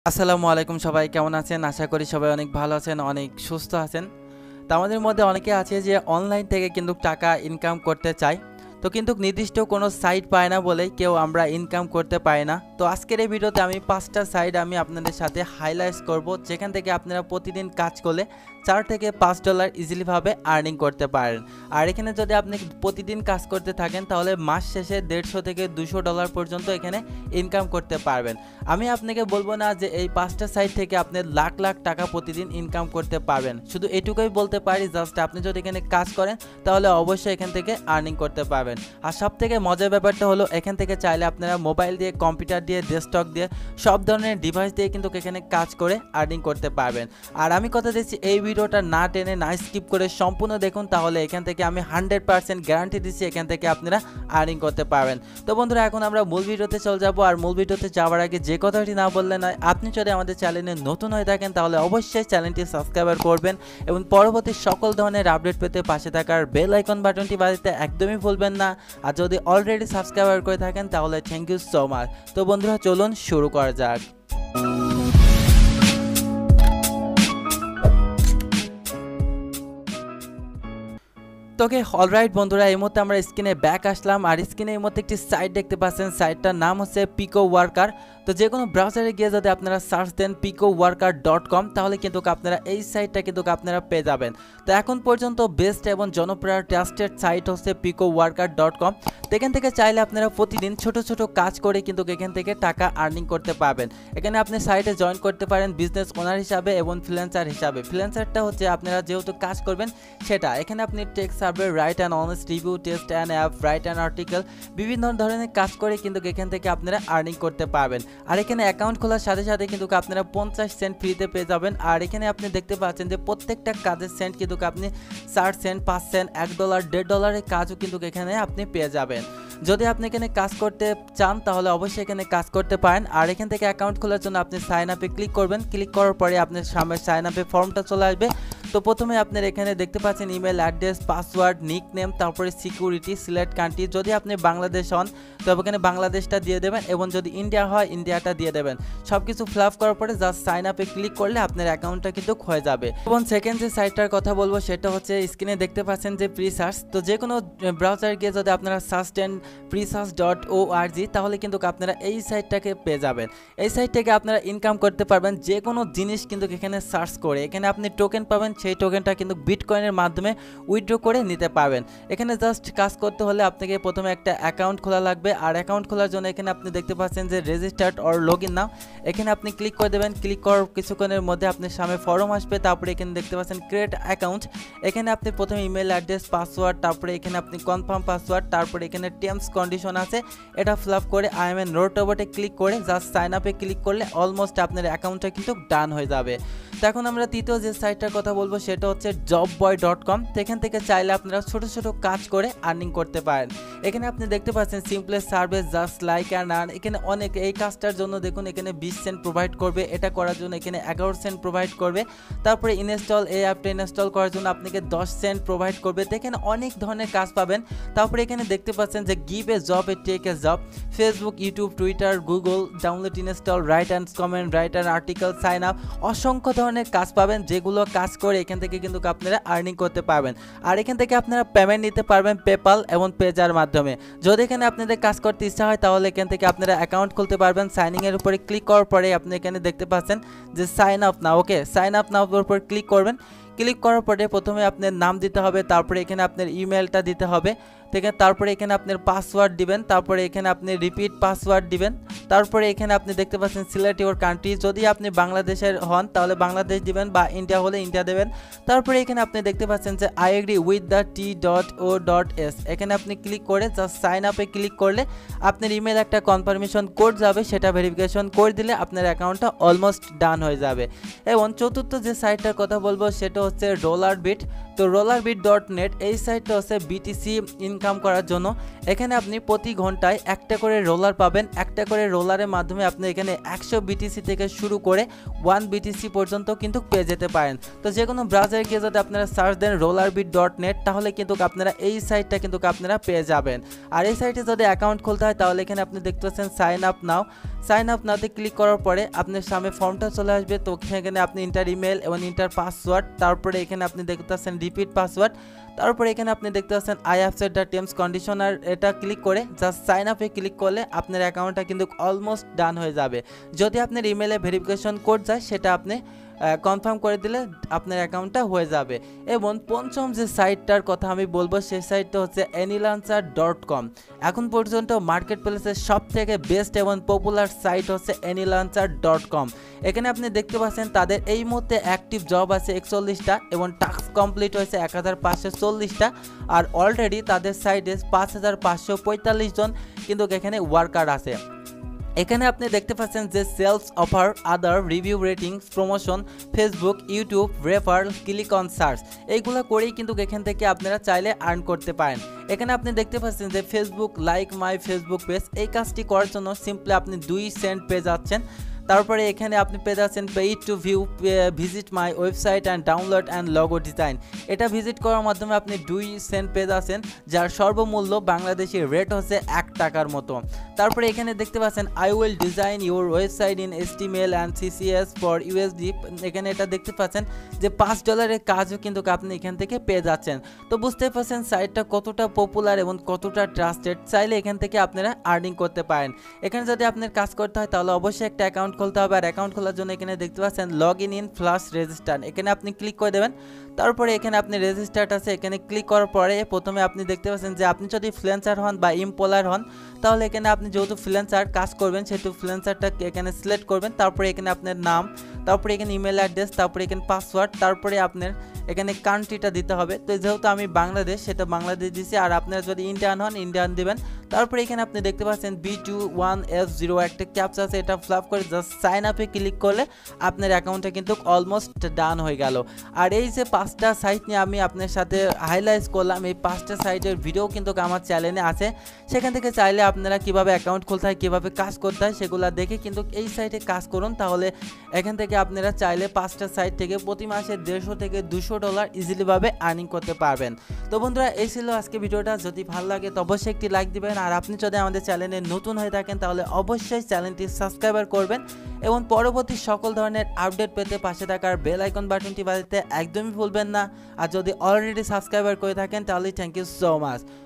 আসসালামু আলাইকুম সবাই কেমন আছেন? আশা করি সবাই অনেক ভালো আছেন, অনেক সুস্থ আছেন। তো আমাদের মধ্যে অনেকে আছে যে অনলাইন থেকে কিন্তু টাকা ইনকাম করতে চায়। তো কিন্তু নির্দিষ্ট কোনো সাইট পায় না বলেই কেউ আমরা ইনকাম করতে পারি না। তো আজকের এই ভিডিওতে আমি 5টা সাইট আমি আপনাদের সাথে হাইলাইটস করব যেখান থেকে আপনারা প্রতিদিন কাজ করলে $4 থেকে $5 ইজিলিভাবে আর্নিং করতে পারেন। আর এখানে যদি আপনি প্রতিদিন কাজ করতে থাকেন তাহলে মাস শেষে $150 থেকে $200 পর্যন্ত এখানে ইনকাম করতে পারবেন। আমি আপনাকে বলবো না যে এই 5টা সাইট থেকে আপনি লাখ লাখ টাকা প্রতিদিন ইনকাম করতে পারবেন, শুধু এটুকুই বলতে পারি জাস্ট আপনি যদি এখানে কাজ করেন তাহলে অবশ্যই এখান থেকে আর্নিং করতে পারবেন। আর সব থেকে মজার ব্যাপারটা হলো এখান থেকে চাইলে আপনারা মোবাইল দিয়ে, কম্পিউটার দিয়ে, ডেস্কটপ দিয়ে, সব ধরনের ডিভাইস দিয়ে কিন্তু এখানে কাজ করে আর্নিং করতে পারবেন। আর আমি কথা দিচ্ছি এই ভিডিওটা না টেনে না স্কিপ করে সম্পূর্ণ দেখুন, তাহলে এখান থেকে আমি 100% গ্যারান্টি দিচ্ছি এখান থেকে আপনারা আর্নিং করতে পারবেন। তো বন্ধুরা এখন আমরা মূল ভিডিওতে চলে যাব। আর মূল ভিডিওতে যাওয়ার আগে যে কথাটি না বললে নয়, আপনি যদি আমাদের চ্যানেলে নতুন হয়ে থাকেন তাহলে অবশ্যই চ্যানেলটি সাবস্ক্রাইব করবেন এবং পরবর্তী সকল ধরনের আপডেট পেতে পাশে থাকার বেল আইকন বাটনটি বাজাতে একদমই ভুলবেন না। আর যদি অলরেডি সাবস্ক্রাইব করে থাকেন তাহলে থ্যাংক ইউ সো মাচ। তো বন্ধুরা চলুন শুরু করা যাক। তোকে অলরাইট বন্ধুরা, এই মুহূর্তে আমরা স্ক্রিনে ব্যাক আসলাম। আর স্ক্রিনে এই মুহূর্তে একটি সাইট দেখতে পাচ্ছেন, সাইটটার নাম হচ্ছে পিকো ওয়ার্কার। তো যে কোনো ব্রাউজারে গিয়ে যদি আপনারা সার্চ দেন picoworker.com তাহলে কিন্তু আপনারা এই সাইটটা কিন্তু আপনারা পেয়ে যাবেন। তো এখন পর্যন্ত বেস্ট এবং জনপ্রিয় ট্রাস্টেড সাইট হচ্ছে picoworker.com। এখান থেকে চাইলে আপনারা প্রতিদিন ছোট ছোট কাজ করে কিন্তু এখান থেকে টাকা আর্নিং করতে পারবেন। এখানে আপনি সাইটে জয়েন করতে পারেন বিজনেস ওনার হিসাবে এবং ফ্রিল্যান্সার হিসাবে। ফ্রিল্যান্সারটা হচ্ছে আপনারা যেহেতু কাজ করবেন সেটা, এখানে আপনি text survey, write and honest review, test and app, write and article, বিভিন্ন ধরনের কাজ করে কিন্তু এখান থেকে আপনারা আর্নিং করতে পারবেন। আর এখানে অ্যাকাউন্ট খোলার সাথে সাথে কিন্তু আপনারা 50 সেন্ট ফ্রিতে পেয়ে যাবেন। আর এখানে আপনি দেখতে পাচ্ছেন যে প্রত্যেকটা কাজের সেন্ট কিন্তু আপনি 4 সেন্ট, 5 সেন্ট, $1, $1.5 কাজও কিন্তু এখানে আপনি পেয়ে যাবেন। যদি আপনি এখানে কাজ করতে চান তাহলে অবশ্যই এখানে কাজ করতে পারেন। আর এখান থেকে অ্যাকাউন্ট খোলার জন্য আপনি সাইন আপে ক্লিক করবেন। ক্লিক করার পরে আপনার সামনে সাইন আপে ফর্মটা চলে আসবে। তো প্রথমে আপনার এখানে দেখতে পাচ্ছেন email address, password, nick name, তারপরে সিকিউরিটি, সিলেক্ট কান্ট্রি। যদি আপনি বাংলাদেশ হন তবে এখানে বাংলাদেশটা দিয়ে দেবেন এবং যদি ইন্ডিয়া হয় ইন্ডিয়াটা দিয়ে দেবেন। সব কিছু ফিল আপ করার পরে জাস্ট সাইন আপে ক্লিক করলে আপনার অ্যাকাউন্টটা কিন্তু হয়ে যাবে। এবং সেকেন্ড যে সাইটটার কথা বলবো সেটা হচ্ছে স্ক্রিনে দেখতে পাচ্ছেন যে প্রি সার্চ। তো যে কোনো ব্রাউজারে গিয়ে যদি আপনারা সার্চ দেন presearch.org তাহলে কিন্তু আপনারা এই সাইটটাকে পেয়ে যাবেন। এই সাইট থেকে আপনারা ইনকাম করতে পারবেন যে কোনো জিনিস কিন্তু এখানে সার্চ করে। এখানে আপনি টোকেন পাবেন, সেই টোকেনটা কিন্তু বিটকয়েনের মাধ্যমে উইথড্র করে নিতে পারবেন। এখানে জাস্ট কাজ করতে হলে আপনাকে প্রথমে একটা অ্যাকাউন্ট খোলা লাগবে। আর অ্যাকাউন্ট খোলার জন্য এখানে আপনি দেখতে পাচ্ছেন যে registered or log in now, এখানে আপনি ক্লিক করে দেবেন। ক্লিক করার কিছুক্ষণের মধ্যে আপনার সামনে ফর্ম আসবে। তারপরে এখানে দেখতে পাচ্ছেন ক্রিয়েট অ্যাকাউন্ট, এখানে আপনি প্রথমে ইমেল অ্যাড্রেস, পাসওয়ার্ড, তারপরে এখানে আপনি কনফার্ম পাসওয়ার্ড, তারপরে এখানে টার্মস কন্ডিশন আছে এটা ফিল আপ করে আই এম এ নোট রোবটে ক্লিক করে জাস্ট সাইন আপে ক্লিক করলে অলমোস্ট আপনার অ্যাকাউন্টটা কিন্তু ডান হয়ে যাবে। তো এখন আমরা তৃতীয় যে সাইটটার কথা বলবো সেটা হচ্ছে jobboy.com। এখান থেকে চাইলে আপনারা ছোট ছোট কাজ করে আর্নিং করতে পারেন। এখানে আপনি দেখতে পাচ্ছেন simplest service, just like and earn. এখানে অনেক এই কাজটার জন্য দেখুন এখানে 20 সেন্ট প্রোভাইড করবে, এটা করার জন্য এখানে 11 সেন্ট প্রোভাইড করবে। তারপরে ইনস্টল, এই অ্যাপটা ইনস্টল করার জন্য আপনাকে 10 সেন্ট প্রোভাইড করবে। এখানে অনেক ধরনের কাজ পাবেন। তারপরে এখানে দেখতে পাচ্ছেন যে give a job, a take a job, Facebook, YouTube, Twitter, Google, download, install, write and comment, write and article, sign up, অসংখ্য ধরনের কাজ পাবেন যেগুলো কাজ করে এখান থেকে কিন্তু আপনারা আর্নিং করতে পারবেন। আর এখান থেকে আপনারা পেমেন্ট নিতে পারবেন পেপাল এবং পেজার মাধ্যমে। যদি এখানে আপনাদের কাজ করতে ইচ্ছা হয় তাহলে এখান থেকে আপনারা অ্যাকাউন্ট খুলতে পারবেন। সাইনিং এর উপরে ক্লিক করার পরে আপনি এখানে দেখতে পাচ্ছেন যে sign up now, okay sign up now উপর ক্লিক করবেন। ক্লিক করার পরে প্রথমে আপনার নাম দিতে হবে, তারপরে এখানে আপনার ইমেলটা দিতে হবে, তারপরে এখানে আপনার পাসওয়ার্ড দিবেন, তারপরে এখানে আপনি রিপিট পাসওয়ার্ড দিবেন। তারপরে এখানে আপনি দেখতে পাচ্ছেন সিলেক্ট ইউর কান্ট্রি, যদি আপনি বাংলাদেশের হন তাহলে বাংলাদেশ দিবেন বা ইন্ডিয়া হলে ইন্ডিয়া দেবেন। তারপরে এখানে আপনি দেখতে পাচ্ছেন যে I agree with the t.o.s, এখানে আপনি ক্লিক করে জাস্ট সাইন আপে ক্লিক করলে আপনার ইমেল একটা কনফার্মেশন কোড যাবে, সেটা ভেরিফিকেশন করে দিলে আপনার অ্যাকাউন্টটা অলমোস্ট ডান হয়ে যাবে। এবং চতুর্থ যে সাইটটার কথা বলবো সেটা হচ্ছে ডলার বিট। তো rollerbit.net এই সাইটটা হচ্ছে বিটিসি ইনকাম করার জন্য। এখানে আপনি প্রতি ঘন্টায় একটা করে রোলার পাবেন, একটা করে রোলারের মাধ্যমে আপনি এখানে 100 বিটিসি থেকে শুরু করে 1 বিটিসি পর্যন্ত কিন্তু পেয়ে যেতে পারেন। তো যে কোনো ব্রাউজারে গিয়ে যদি আপনারা সার্চ দেন rollerbit.net তাহলে কিন্তু আপনারা এই সাইটটা কিন্তু আপনারা পেয়ে যাবেন। আর এই সাইটে যদি অ্যাকাউন্ট খুলতে হয় তাহলে এখানে আপনি দেখতে পাচ্ছেন সাইন আপ নাওতে ক্লিক করার পরে আপনার সামনে ফর্মটা চলে আসবে। তো এখানে আপনি ইন্টার ইমেল এবং ইন্টার পাসওয়ার্ড, তারপরে এখানে আপনি দেখতে পাচ্ছেন রিপিট পাসওয়ার্ড, তারপরে এখানে আপনি দেখতে পাচ্ছেন I have set the terms condition, আর এটা ক্লিক করে জাস্ট সাইন আপে ক্লিক করলে আপনার অ্যাকাউন্টটা কিন্তু অলমোস্ট ডান হয়ে যাবে। যদি আপনার ইমেলে ভেরিফিকেশন কোড যায় সেটা আপনি কনফার্ম করে দিলে আপনার অ্যাকাউন্টটা হয়ে যাবে। এবং পঞ্চম যে সাইটটার কথা আমি বলবো সেই সাইটটা হচ্ছে anylauncher.com। এখন পর্যন্ত মার্কেট প্লেসের সব থেকে বেস্ট এবং পপুলার সাইট হচ্ছে anylauncher.com। এখানে আপনি দেখতে পাচ্ছেন তাদের এই মুহূর্তে অ্যাক্টিভ জব আছে 41টা এবং টাস্ক কমপ্লিট হয়েছে 1540টা, আর অলরেডি তাদের সাইটে 5545 জন কিন্তু এখানে ওয়ার্কার আছে। এখানে আপনি দেখতে পাচ্ছেন যে sales offer, other, review, ratings, promotion, Facebook, YouTube, referral, click on search, এইগুলো করেই কিন্তু এখান থেকে আপনারা চাইলে আর্ন করতে পারেন। এখানে আপনি দেখতে পাচ্ছেন যে Facebook like my Facebook page, এই কাজটি করার জন্য সিম্পলি আপনি 2 সেন্ট পেয়ে যাচ্ছেন। তারপরে এখানে আপনি পেয়ে যাচ্ছেন paid to view visit my website and download and logo design, এটা ভিজিট করার মাধ্যমে আপনি 2 সেন্ট পেয়ে যাচ্ছেন, যার সর্বমূল্য বাংলাদেশি রেট হচ্ছে 1 টাকার মতো। তারপরে এখানে দেখতে পাচ্ছেন I will design your website in HTML and CSS for USD, এখানে এটা দেখতে পাচ্ছেন যে $5 কাজও কিন্তু আপনি এখান থেকে পেয়ে যাচ্ছেন। তো বুঝতে পারছেন সাইটটা কতটা পপুলার এবং কতটা ট্রাস্টেড, চাইলে এখান থেকে আপনারা আর্নিং করতে পারেন। এখানে যদি আপনার কাজ করতে হয় তাহলে অবশ্যই একটা অ্যাকাউন্ট খুলতে হবে, আর অ্যাকাউন্ট খোলার জন্য এখানে দেখতে পাচ্ছেন লগ ইন প্লাস রেজিস্টার, এখানে আপনি ক্লিক করে দেবেন। তারপরে এখানে আপনি রেজিস্টার্ড আছে, এখানে ক্লিক করার পরে প্রথমে আপনি দেখতে পাচ্ছেন যে আপনি যদি ফ্রিল্যান্সার হন বা এমপ্লয়ার হন তাহলে এখানে আপনি যেহেতু ফ্রিল্যান্সার কাজ করবেন সেহেতু ফ্রিল্যান্সারটা এখানে সিলেক্ট করবেন। তারপরে এখানে আপনার নাম, তারপরে এখানে ইমেল অ্যাড্রেস, তারপরে এখানে পাসওয়ার্ড, তারপরে আপনার এখানে কান্ট্রিটা দিতে হবে। তো যেহেতু আমি বাংলাদেশ সেটা বাংলাদেশ দিছি, আর আপনারা যদি ইন্ডিয়ান হন ইন্ডিয়ান দিবেন। তারপরে এখানে আপনি দেখতে পাচ্ছেন B21F0 একটা ক্যাপচা আছে, এটা ফ্লাপ করে জাস্ট সাইন আপে ক্লিক করলে আপনার অ্যাকাউন্টটা কিন্তু অলমোস্ট ডান হয়ে গেল। আর এই যে 5টা সাইট নিয়ে আমি আপনার সাথে হাইলাইট করলাম, এই 5টা সাইটের ভিডিও কিন্তু আমার চ্যানেলে আছে, সেখান থেকে চাইলে আপনারা কিভাবে অ্যাকাউন্ট খুলতে হয়, কিভাবে কাজ করতে হয় সেগুলো দেখে কিন্তু এই সাইটে কাজ করুন। তাহলে এখান থেকে আপনারা চাইলে 5টা সাইট থেকে প্রতি মাসে $150 থেকে $200 ইজিলিভাবে আর্নিং করতে পারবেন। তো বন্ধুরা এই ছিল আজকে ভিডিওটা, যদি ভালো লাগে তো অবশ্যই একটি লাইক দিবেন, আর আপনি যদি আমাদের চ্যানেলে নতুন হয়ে থাকেন তাহলে অবশ্যই চ্যানেলটি সাবস্ক্রাইব করবেন এবং পরবর্তী সকল ধরনের আপডেট পেতে পাশে থাকার বেল আইকন বাটনটি বাজাতে একদমই ভুলবেন না। আর যদি অলরেডি সাবস্ক্রাইবার করে থাকেন তাহলে থ্যাংক ইউ সো মাচ।